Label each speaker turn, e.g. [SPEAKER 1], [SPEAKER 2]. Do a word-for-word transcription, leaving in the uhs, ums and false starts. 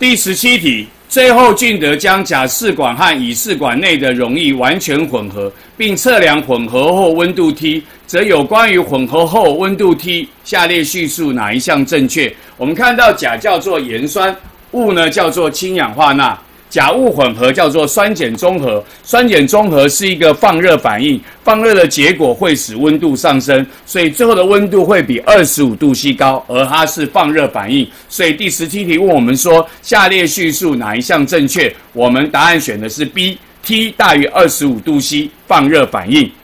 [SPEAKER 1] 第十七题，最后俊德将甲试管和乙试管内的溶液完全混合，并测量混合后温度 T， 则有关于混合后温度 T 下列叙述哪一项正确？我们看到钾叫做盐酸，戊呢叫做氢氧化钠。钾戊混合叫做酸碱中和，酸碱中和是一个放热反应，放热的结果会使温度上升，所以最后的温度会比二十五度 C 高，而它是放热反应。所以第十七题问我们说，下列叙述哪一项正确？我们答案选的是 B，T 大于二十五度 C 放热反应。